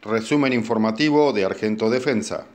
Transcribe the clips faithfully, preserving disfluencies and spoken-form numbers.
Resumen informativo de Argento Defensa.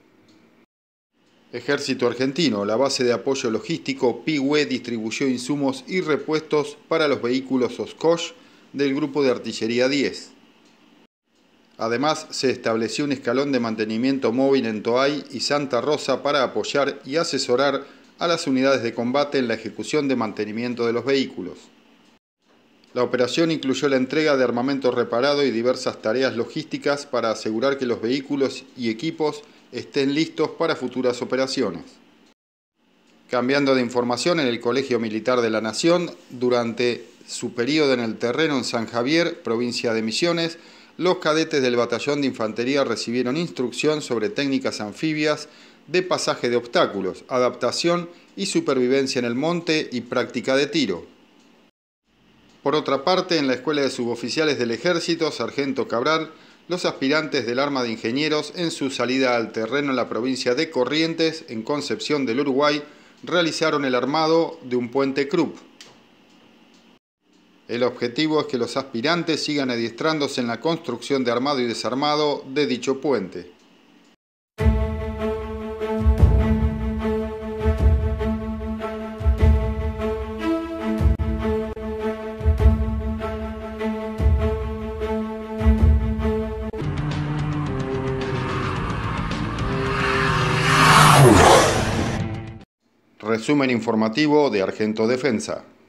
Ejército Argentino, la base de apoyo logístico Pihue distribuyó insumos y repuestos para los vehículos Oshkosh del Grupo de Artillería diez. Además, se estableció un escalón de mantenimiento móvil en Toay y Santa Rosa para apoyar y asesorar a las unidades de combate en la ejecución de mantenimiento de los vehículos. La operación incluyó la entrega de armamento reparado y diversas tareas logísticas para asegurar que los vehículos y equipos estén listos para futuras operaciones. Cambiando de información, en el Colegio Militar de la Nación, durante su periodo en el terreno en San Javier, provincia de Misiones, los cadetes del Batallón de Infantería recibieron instrucción sobre técnicas anfibias de pasaje de obstáculos, adaptación y supervivencia en el monte y práctica de tiro. Por otra parte, en la Escuela de Suboficiales del Ejército, Sargento Cabral, los aspirantes del Arma de Ingenieros, en su salida al terreno en la provincia de Corrientes, en Concepción del Uruguay, realizaron el armado de un puente Krupp. El objetivo es que los aspirantes sigan adiestrándose en la construcción de armado y desarmado de dicho puente. Resumen informativo de Argento Defensa.